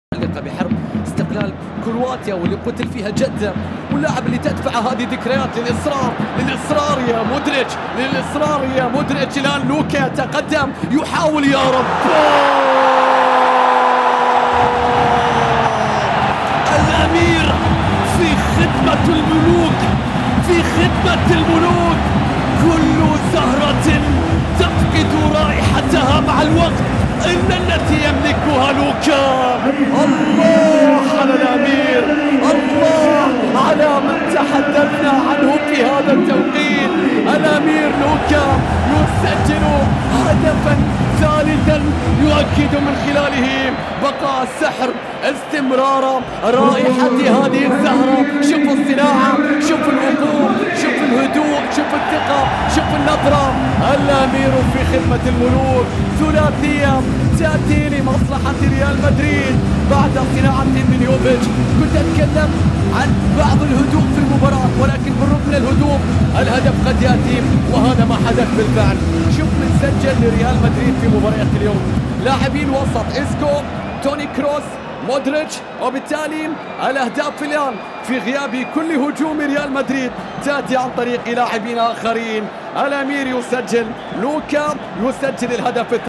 متعلقة بحرب استقلال كرواتيا واللي قتل فيها جدة، واللاعب اللي تدفع هذه ذكريات للإصرار يا مودريتش، للإصرار يا مودريتش. الآن لوكا يتقدم يحاول يا رب. الأمير في خدمة الملوك، في خدمة الملوك. كل زهرة تفقد رائحتها مع الوقت، إن التي يملكها لوكا. الله على الأمير، الله على من تحدثنا عنه في هذا التوقيت. الأمير لوكا يسجل هدفا ثالثا يؤكد من خلاله بقاء السحر، استمرار رائحة هذه الزهرة. شوف الصناعة، شوف الوقوف، شوف الهدوء، شوف الثقة، شوف النظرة. الأمير في خدمة الملوك. ثلاثية تأتي لمصلحة ريال مدريد بعد صناعة من يوفيتش. كنت أتكلم عن بعض الهدوء في المباراة، ولكن بالرغم من الهدوء الهدف قد يأتي، وهذا ما حدث بالفعل. شوف من سجل لريال مدريد في مباراة اليوم. لاعبين وسط إسكو، توني كروس، مودريتش، وبالتالي الأهداف الآن في غياب كل هجوم ريال مدريد تأتي عن طريق لاعبين آخرين. الأمير يسجل، لوكا يسجل الهدف الثاني.